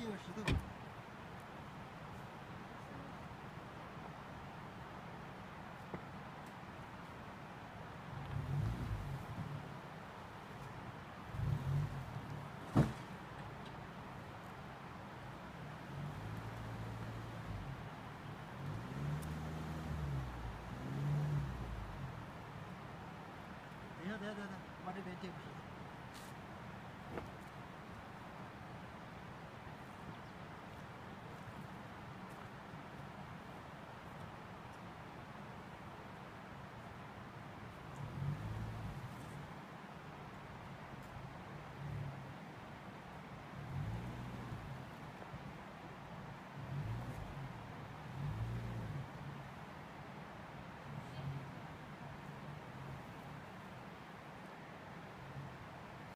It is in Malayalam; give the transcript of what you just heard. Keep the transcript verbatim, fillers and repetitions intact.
个石头。等一下，等一下，等一下，往这边接个石头。